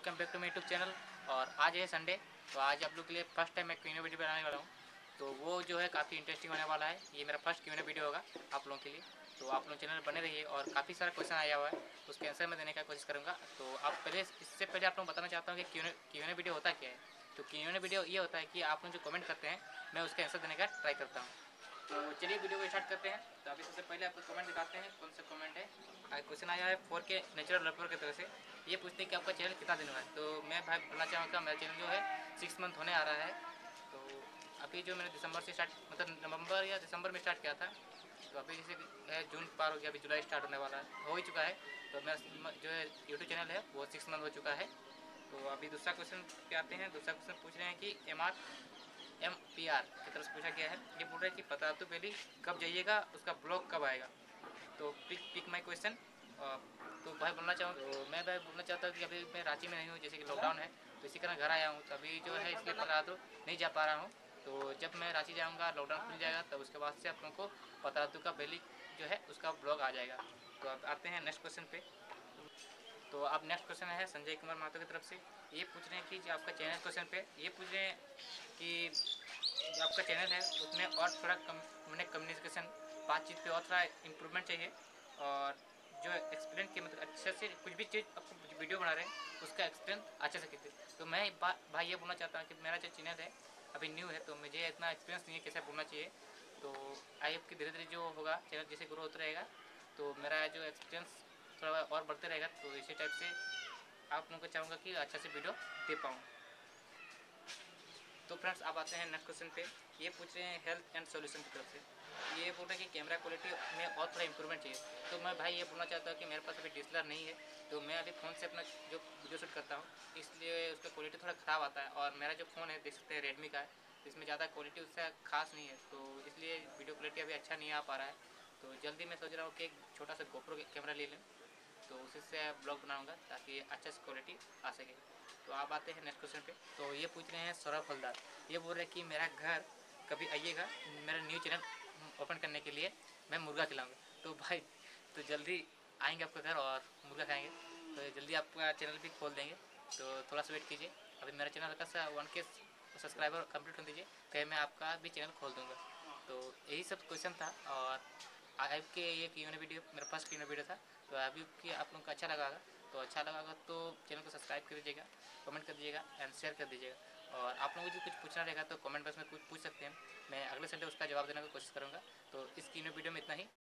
Welcome back to my YouTube channel. और आज है संडे, तो आज आप लोग के लिए फर्स्ट टाइम मैं क्यूएनए वीडियो बनाने वाला हूँ। तो वो जो है काफ़ी इंटरेस्टिंग होने वाला है। ये मेरा फर्स्ट क्यूएनए वीडियो होगा आप लोगों के लिए। तो आप लोग चैनल बने रहिए और काफ़ी सारा क्वेश्चन आया हुआ है, उसके आंसर मैं देने का कोशिश करूँगा। तो आप पहले इससे पहले आप लोग बताना चाहता हूँ कि क्यूएनए वीडियो होता क्या है। तो क्यूएनए वीडियो ये होता है कि आप लोग जो कमेंट करते हैं मैं उसके आंसर देने का ट्राई करता हूँ। तो चलिए वीडियो को स्टार्ट करते हैं। तो अभी सबसे पहले आपको कमेंट दिखाते हैं कौन सा कमेंट है। क्वेश्चन आया है 4K नेचुरल डेवलपर की तरफ से। ये पूछते हैं कि आपका चैनल कितना दिन हुआ है। तो मैं भाई बोलना चाहूँगा मेरा चैनल जो है 6 मंथ होने आ रहा है। तो अभी जो मैंने दिसंबर से स्टार्ट मतलब नवंबर या दिसंबर में स्टार्ट किया था, तो अभी जैसे है जून पार हो गया, अभी जुलाई स्टार्ट होने वाला है, हो ही चुका है। तो मेरा जो है यूट्यूब चैनल है वो 6 मंथ हो चुका है। तो अभी दूसरा क्वेश्चन पे आते हैं। दूसरा क्वेश्चन पूछ रहे हैं कि MPR की तरफ से पूछा गया है। ये बोल रहे हैं कि पतातू वैली कब जाइएगा, उसका ब्लॉग कब आएगा। तो पिक माई क्वेश्चन। तो भाई बोलना चाहूँ तो मैं भाई बोलना चाहता हूँ कि अभी मैं रांची में नहीं हूँ, जैसे कि लॉकडाउन है, तो इसी कारण घर आया हूँ। तो अभी जो है इसलिए पतातू नहीं जा पा रहा हूँ। तो जब मैं रांची जाऊँगा, लॉकडाउन खुल जाएगा, तब उसके बाद से आप लोगों को पतातू का वैली जो है उसका ब्लॉग आ जाएगा। तो अब आते हैं नेक्स्ट क्वेश्चन पे। तो अब नेक्स्ट क्वेश्चन है संजय कुमार महतो की तरफ से। ये पूछ रहे हैं कि जो आपका चैनल क्वेश्चन पे ये पूछ रहे हैं कि जो आपका चैनल है उसमें और थोड़ा कम्युनिकेशन बातचीत पे और थोड़ा इम्प्रूवमेंट चाहिए। और जो एक्सप्लेन के मतलब अच्छे से कुछ भी चीज़ आपको वीडियो बना रहे हैं उसका एक्सप्लेन अच्छे से कीजिए। तो मैं भाई ये बोलना चाहता हूँ कि मेरा जो चैनल है अभी न्यू है, तो मुझे इतना एक्सपीरियंस नहीं है कैसे बोलना चाहिए। तो आई होप कि धीरे धीरे जो होगा चैनल जैसे ग्रो होता रहेगा तो मेरा जो एक्सपीरियंस थोड़ा और बढ़ते रहेगा। तो इसी टाइप से आप लोगों को चाहूँगा कि अच्छा से वीडियो दे पाऊँ। तो फ्रेंड्स आप आते हैं नेक्स्ट क्वेश्चन पे। ये पूछ रहे हैं हेल्थ एंड सॉल्यूशन की तरफ से। ये बोल रहे हैं कि कैमरा क्वालिटी में और थोड़ा इंप्रूवमेंट चाहिए। तो मैं भाई ये बोलना चाहता हूँ कि मेरे पास अभी DSLR नहीं है। तो मैं अभी फ़ोन से अपना जो वीडियो शूट करता हूँ, इसलिए उसका क्वालिटी थोड़ा ख़राब आता है। और मेरा जो फ़ोन है देख सकते हैं रेडमी का है, तो इसमें ज़्यादा क्वालिटी उससे खास नहीं है। तो इसलिए वीडियो क्वालिटी अभी अच्छा नहीं आ पा रहा है। तो जल्दी मैं सोच रहा हूँ कि एक छोटा सा GoPro कैमरा ले लें, तो उसी से ब्लॉग बनाऊँगा ताकि अच्छा से क्वालिटी आ सके। तो आप आते हैं नेक्स्ट क्वेश्चन पे। तो ये पूछ रहे हैं सौरभ हलदार। ये बोल रहे हैं कि मेरा घर कभी आइएगा, मेरा न्यू चैनल ओपन करने के लिए मैं मुर्गा खिलाऊँगा। तो भाई तो जल्दी आएंगे आपका घर और मुर्गा खाएंगे। तो जल्दी आपका चैनल भी खोल देंगे, तो थोड़ा सा वेट कीजिए। अभी मेरा चैनल हल्का सा 1K सब्सक्राइबर कंप्लीट होने दीजिए, फिर मैं आपका भी चैनल खोल दूँगा। तो यही सब क्वेश्चन था। और आपके ये क्यूएनए वीडियो मेरा फर्स्ट क्यूएनए वीडियो था। तो अभी कि आप लोगों को अच्छा लगा होगा, तो अच्छा लगा होगा तो चैनल को सब्सक्राइब कर दीजिएगा, कमेंट कर दीजिएगा एंड शेयर कर दीजिएगा। और आप लोगों को जो कुछ पूछना रहेगा तो कमेंट बॉक्स में कुछ पूछ सकते हैं, मैं अगले संडे उसका जवाब देने की कोशिश करूँगा। तो इस क्यूएनए वीडियो में इतना ही।